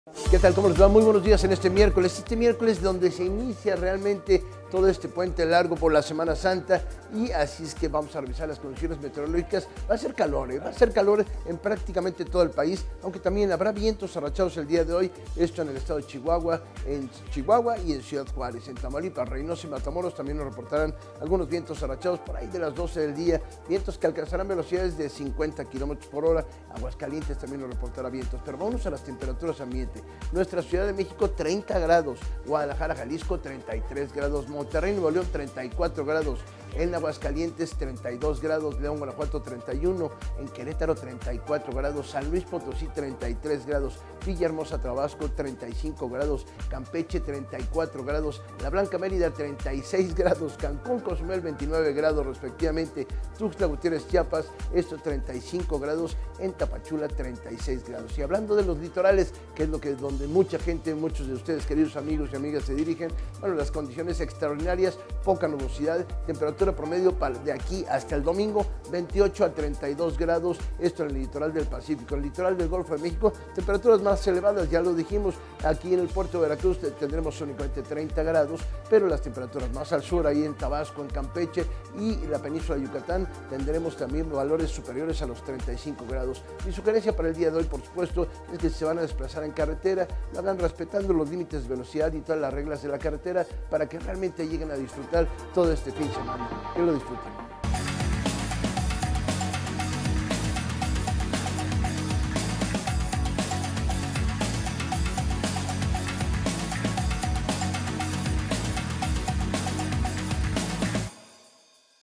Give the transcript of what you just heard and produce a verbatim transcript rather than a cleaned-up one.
¿Qué tal? ¿Cómo les va? Muy buenos días en este miércoles. Este miércoles donde se inicia realmente todo este puente largo por la Semana Santa, y así es que vamos a revisar las condiciones meteorológicas. Va a ser calor, ¿eh? va a ser calor en prácticamente todo el país, aunque también habrá vientos arrachados el día de hoy, esto en el estado de Chihuahua, en Chihuahua y en Ciudad Juárez. En Tamaulipas, Reynosa y Matamoros también nos reportarán algunos vientos arrachados por ahí de las doce del día, vientos que alcanzarán velocidades de cincuenta kilómetros por hora. Aguascalientes también nos reportará vientos, pero vamos a las temperaturas ambiente. Nuestra Ciudad de México treinta grados, Guadalajara, Jalisco treinta y tres grados, Monterrey, Nuevo León treinta y cuatro grados, en Aguascalientes treinta y dos grados, León, Guanajuato treinta y uno, en Querétaro treinta y cuatro grados, San Luis Potosí treinta y tres grados, Villahermosa, Tabasco treinta y cinco grados, Campeche treinta y cuatro grados, La Blanca, Mérida treinta y seis grados, Cancún, Cozumel veintinueve grados respectivamente, Tuxtla Gutiérrez, Chiapas, esto treinta y cinco grados, en Tapachula treinta y seis grados. Y hablando de los litorales, que es lo que donde mucha gente, muchos de ustedes queridos amigos y amigas se dirigen, bueno, las condiciones extraordinarias, poca nubosidad, temperatura promedio de aquí hasta el domingo veintiocho a treinta y dos grados, esto en el litoral del Pacífico. En el litoral del Golfo de México, temperaturas más elevadas, ya lo dijimos, aquí en el puerto de Veracruz tendremos únicamente treinta grados, pero las temperaturas más al sur, ahí en Tabasco, en Campeche y la península de Yucatán, tendremos también valores superiores a los treinta y cinco grados. Mi sugerencia para el día de hoy, por supuesto, es que si se van a desplazar en carretera, lo hagan respetando los límites de velocidad y todas las reglas de la carretera para que realmente lleguen a disfrutar todo este fin de semana. Que lo disfruten.